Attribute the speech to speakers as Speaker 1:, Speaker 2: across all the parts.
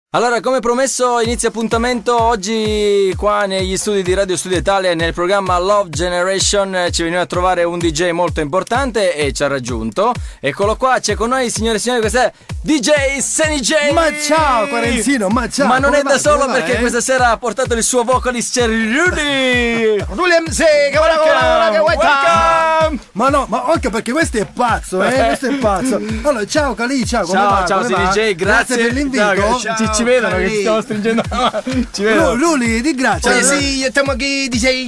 Speaker 1: Allora, come promesso, inizia appuntamento oggi qua negli studi di Radio Studio Italia nel programma Love Generation. Ci veniva a trovare un DJ molto importante e ci ha raggiunto. Eccolo qua, c'è con noi, signore e signori, questo è DJ Seni J.
Speaker 2: Ma ciao Quarenzino, ma ciao.
Speaker 1: Ma non è da solo perché questa sera ha portato il suo vocalist, c'è Rudy
Speaker 2: MC, che welcome. Ma no, ma occhio perché questo è pazzo, questo è pazzo. Allora, ciao Cali, ciao, come va?
Speaker 1: Ciao
Speaker 2: Seni
Speaker 1: J, grazie
Speaker 2: per l'invito.
Speaker 1: Ciao, ci vedono che ci stiamo stringendo. Ci vedono.
Speaker 2: Ruli, di grazie.
Speaker 3: Sì, stiamo qui,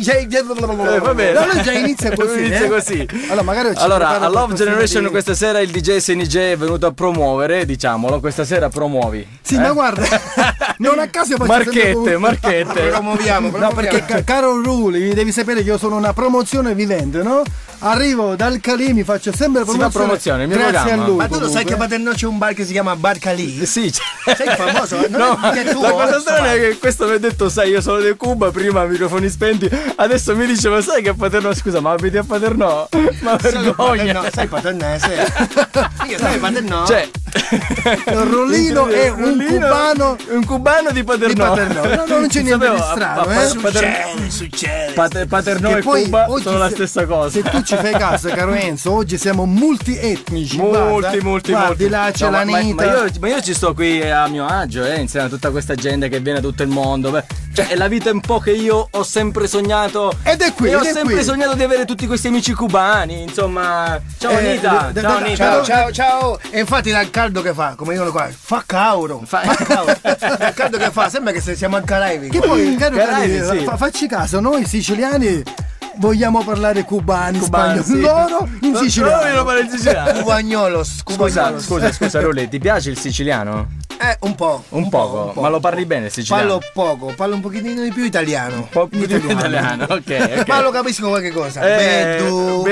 Speaker 1: va bene.
Speaker 2: Allora già inizia così.
Speaker 1: Allora, a Love Generation questa sera il DJ Seni J è venuto a promuovere, diciamolo, questa sera promuovi.
Speaker 2: Sì, ma guarda, non a caso
Speaker 1: marchette.
Speaker 3: Promuoviamo.
Speaker 2: No, perché caro Ruli, devi sapere che io sono una promozione vivente, no? Arrivo dal Calì, mi faccio sempre promozione.
Speaker 1: Il mio
Speaker 2: grazie
Speaker 1: programma.
Speaker 2: a lui.
Speaker 3: Ma tu lo sai che a Paternò c'è un bar che si chiama Bar Calì?
Speaker 1: Sì,
Speaker 3: sei famoso?
Speaker 1: No, la cosa strana è che questo mi ha detto, sai, io sono di Cuba, prima microfoni spenti, adesso mi dice, ma sai che a Paternò, scusa, ma abiti a Paternò? Ma vergogna.
Speaker 3: Sei paternese? Io sai Paternò?
Speaker 1: Cioè,
Speaker 2: Rullino è un
Speaker 1: cubano di Paternò.
Speaker 2: No, non c'è niente di strano,
Speaker 3: Succede.
Speaker 1: Paternò e Cuba sono la stessa cosa.
Speaker 2: Se tu ci fai caso, caro Enzo, oggi siamo multietnici.
Speaker 1: Molti.
Speaker 2: Guardi, là c'è l'Anita.
Speaker 1: Ma io ci sto qui a mio agio, insieme a tutta questa gente che viene da tutto il mondo. Cioè, è la vita un po' che io ho sempre sognato.
Speaker 2: Ed è qui.
Speaker 1: E ho sempre sognato di avere tutti questi amici cubani. Insomma, ciao Anita. Ciao Anita.
Speaker 3: Ciao. E infatti dal caldo che fa, come dicono qua, fa cauro. Dal caldo che fa, sembra che siamo al Caraibi.
Speaker 2: Che poi, caro
Speaker 1: Caraibi, sì.
Speaker 2: facci caso, noi siciliani vogliamo parlare cubani, spagnoli,
Speaker 1: sì.
Speaker 2: Loro in siciliano.
Speaker 1: Loro parlano in siciliano.
Speaker 3: Cubagnolos.
Speaker 1: Scusa, Rulli, ti piace il siciliano?
Speaker 3: Un po'.
Speaker 1: Ma lo parli bene il siciliano?
Speaker 3: Parlo un pochettino di più italiano.
Speaker 1: Un po' più di italiano, ok.
Speaker 3: Ma lo capisco qualche cosa.
Speaker 1: Vedo.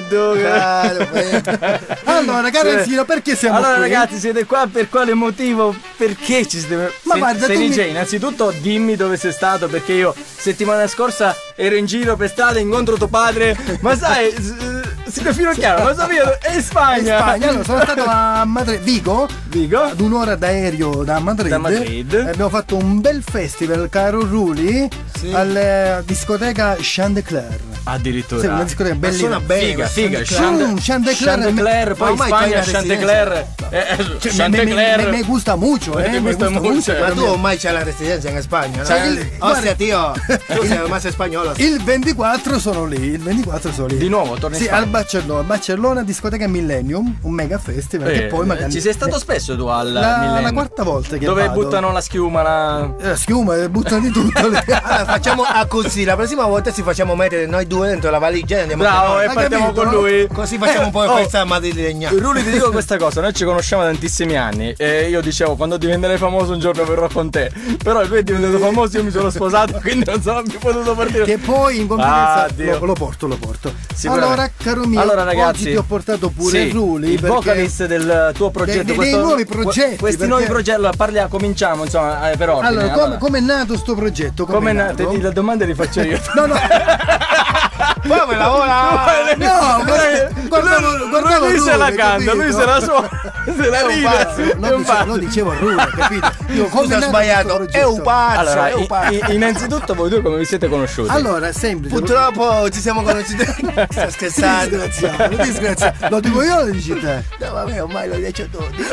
Speaker 2: Allora, Carenzino, perché siamo qui?
Speaker 1: Allora, ragazzi, siete qua per quale motivo? Perché ci siete?
Speaker 2: Ma guarda,
Speaker 1: Seni J, innanzitutto dimmi dove sei stato, perché io settimana scorsa ero in giro per strada, incontro tuo padre, ma sai, si perfino chiaro, ma sapevo, è in Spagna.
Speaker 2: Allora, sono stato a Vigo, ad un'ora d'aereo da Madrid. Abbiamo fatto un bel festival, caro Ruli, alla discoteca Chantecler.
Speaker 1: Addirittura.
Speaker 2: Sì, una discoteca bellissima.
Speaker 1: Figa.
Speaker 2: Chantecler,
Speaker 1: poi in Spagna Chantecler. Chantecler.
Speaker 2: Me gusta mucho,
Speaker 1: Me gusta mucho.
Speaker 3: Ma tu ormai c'hai la residenza in Spagna, no? Ostia, tio, tu sei ormai spagnolo.
Speaker 2: Il 24 sono lì,
Speaker 1: Di nuovo, torni in Spagna.
Speaker 2: Al Barcellona, discoteca Millennium, un mega festival. Che poi magari
Speaker 1: ci sei stato spesso tu al
Speaker 2: Millennium? La quarta volta che
Speaker 1: dove
Speaker 2: vado.
Speaker 1: Buttano la schiuma,
Speaker 2: la schiuma, buttano di tutto.
Speaker 3: Allora, facciamo così, la prossima volta ci facciamo mettere noi due dentro la valigia e andiamo
Speaker 1: e partiamo con lui.
Speaker 3: Così facciamo un po' di festa madrilegna.
Speaker 1: Ruli, ti dico questa cosa, noi ci conosciamo da tantissimi anni e io dicevo, quando diventerai famoso un giorno verrò con te. Però lui è diventato famoso, io mi sono sposato, quindi non sono più potuto partire.
Speaker 2: Che poi in confidenza lo porto. Allora, caro mio,
Speaker 1: ragazzi,
Speaker 2: oggi ti ho portato pure Ruli,
Speaker 1: il vocalist del tuo progetto,
Speaker 2: dei nuovi progetti.
Speaker 1: Questi nuovi progetti, cominciamo insomma per ordine.
Speaker 2: Allora, come è nato sto progetto?
Speaker 1: Come è nato? Le domande le faccio io.
Speaker 2: No.
Speaker 3: Come lavora?
Speaker 2: No, guardavo
Speaker 1: lui se la canta,
Speaker 2: capito?
Speaker 1: lui se la suona, se la ride.
Speaker 2: Lo dicevo Ruli, capito? Io
Speaker 3: come ho sbagliato, è un pazzo.
Speaker 1: Allora, innanzitutto voi due come vi siete conosciuti?
Speaker 2: Allora, semplice.
Speaker 3: Purtroppo ci siamo conosciuti. Sto scherzando.
Speaker 2: Disgraziato. Lo dico io o lo dici te?
Speaker 3: No, vabbè, ormai lo dice tutti.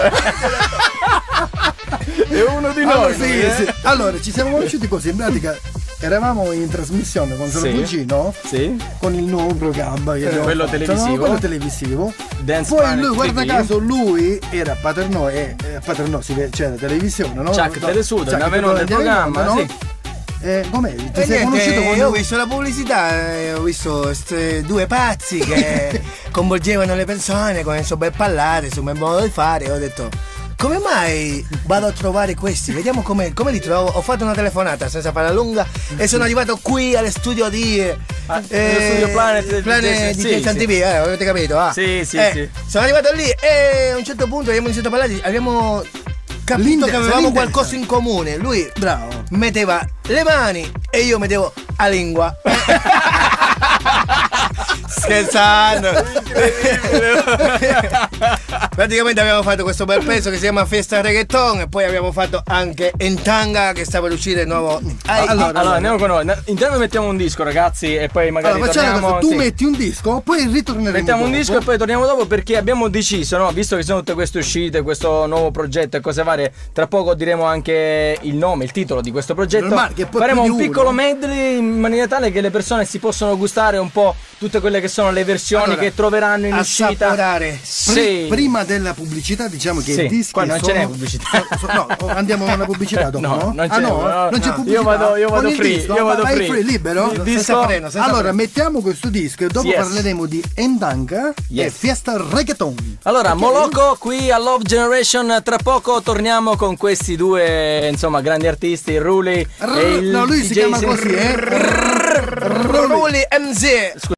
Speaker 1: È uno di noi.
Speaker 2: Sì. Allora, ci siamo conosciuti così, in pratica. Eravamo in trasmissione con Sono Cugino, con il nuovo programma
Speaker 1: quello
Speaker 2: televisivo.
Speaker 1: Dance
Speaker 2: Poi
Speaker 1: Planet
Speaker 2: lui, guarda
Speaker 1: TV.
Speaker 2: caso, lui era a Paternò e a Paternò c'era la televisione, no?
Speaker 1: Chuck Telesudo, mi è venuto nel programma,
Speaker 2: no? Com'è? Ti sei conosciuto con
Speaker 3: io ho visto la pubblicità, ho visto questi due pazzi che coinvolgevano le persone con il suo bel parlare, sul bel modo di fare, e ho detto come mai vado a trovare questi? Vediamo come li trovo. Ho fatto una telefonata senza farla lunga e sono arrivato qui allo studio di
Speaker 1: studio Planet
Speaker 3: di Jason TV, avete capito?
Speaker 1: Sì.
Speaker 3: Sono arrivato lì e a un certo punto abbiamo iniziato a parlare, abbiamo capito che avevamo qualcosa in comune. Lui metteva le mani e io mettevo la lingua. Scherzando. Praticamente abbiamo fatto questo bel pezzo che si chiama Fiesta Reggaeton e poi abbiamo fatto anche Entanga che sta per uscire il nuovo.
Speaker 1: Allora andiamo con noi. Intanto mettiamo un disco, ragazzi, e poi magari torniamo.
Speaker 2: Tu metti un disco, poi ritorneremo.
Speaker 1: Mettiamo un disco e poi torniamo dopo, perché abbiamo deciso, no? Visto che sono tutte queste uscite, questo nuovo progetto e cose varie, tra poco diremo anche il nome, il titolo di questo progetto. Faremo un piccolo medley in maniera tale che le persone si possono gustare un po' tutte quelle che sono le versioni che troveranno in uscita.
Speaker 2: Sì. Prima della pubblicità, diciamo che il disco.
Speaker 1: Qua non ce n'è pubblicità.
Speaker 2: No, andiamo alla pubblicità dopo.
Speaker 1: No, non c'è.
Speaker 2: Non c'è pubblicità.
Speaker 1: Io vado free. Io vado free.
Speaker 2: Libero?
Speaker 3: Senza freno.
Speaker 2: Allora, mettiamo questo disco e dopo parleremo di Entanga e Fiesta Reggaeton.
Speaker 1: Allora, Moloko qui a Love Generation. Tra poco torniamo con questi due, insomma, grandi artisti, Ruli e il
Speaker 2: lui si chiama così,
Speaker 3: Ruli MZ.